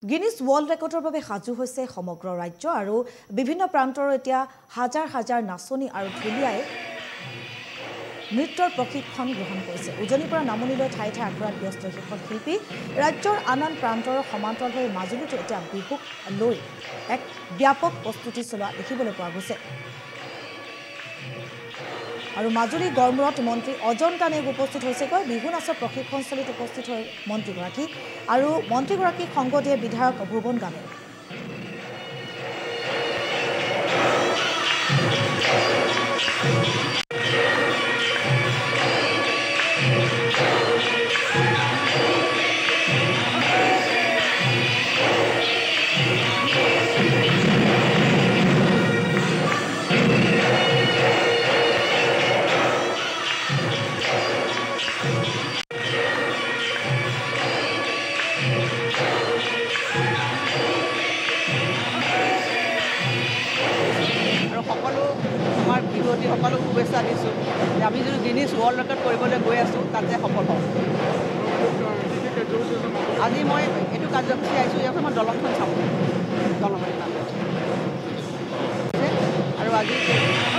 Guinness world ৰেকৰ্ডৰ বাবে সাজু হৈছে সমগ্ৰ ৰাজ্য আৰু বিভিন্ন প্ৰান্তৰ এতিয়া হাজাৰ হাজাৰ নাচনী আৰু ঢুলীয়াই নৃত্যৰ প্ৰশিক্ষণ গ্ৰহণ কৰিছে। উজনিৰ পৰা নামনিলৈ ঠাই ঠাই আখৰাত ব্যস্ত শিক্ষক শিল্পী। ৰাজ্যৰ আন প্ৰান্তৰ সমান্তৰালভাৱে মাজুলীতো এতিয়া বিহুক লৈ এক ব্যাপক প্ৰস্তুতি চলোৱা দেখিবলৈ পোৱা গৈছে। আৰু মাজুলী গড়মূৰত মন্ত্ৰী অজন কানেগ উপস্থিত হৈছেগৈ। বিহু নাচৰ প্ৰশিক্ষণস্থলীত উপস্থিত হয় মন্ত্ৰীগৰাকী আৰু মন্ত্ৰীগৰাকীক সংগ দিয়ে বিধায়ক ভুৱন গামে। সকলো শুভেচ্ছা দিছোঁ যে আমি যদি গিনিছ ৱৰ্ল্ড ৰেকৰ্ড কৰিবলৈ গৈ আছোঁ তাতে সফল হওঁ। আজি মই এইটো কাৰ্যসূচী আহিছোঁ, ইয়াতে মই দলংখন চাওঁ, দলং আৰু আজি